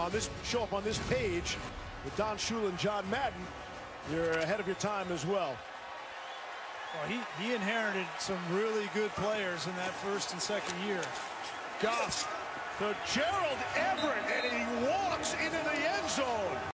show up on this page with Don Shula and John Madden, you're ahead of your time as well. Well, he inherited some really good players in that first and second year. Goss to Gerald Everett, and he walks into the end zone.